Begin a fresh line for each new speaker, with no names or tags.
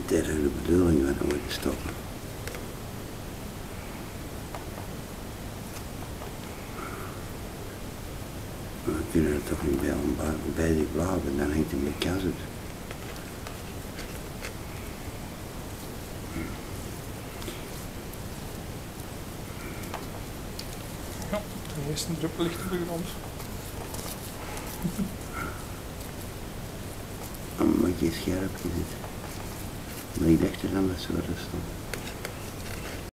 Dat is de bedoeling van om te stoppen. We kunnen er toch niet bij zich blijven, dan hangt er meer kans uit.
Ja, de eerste druppel ligt op de grond.
Dan moet je scherp zitten. Maar ik dacht er dan dat zo stond.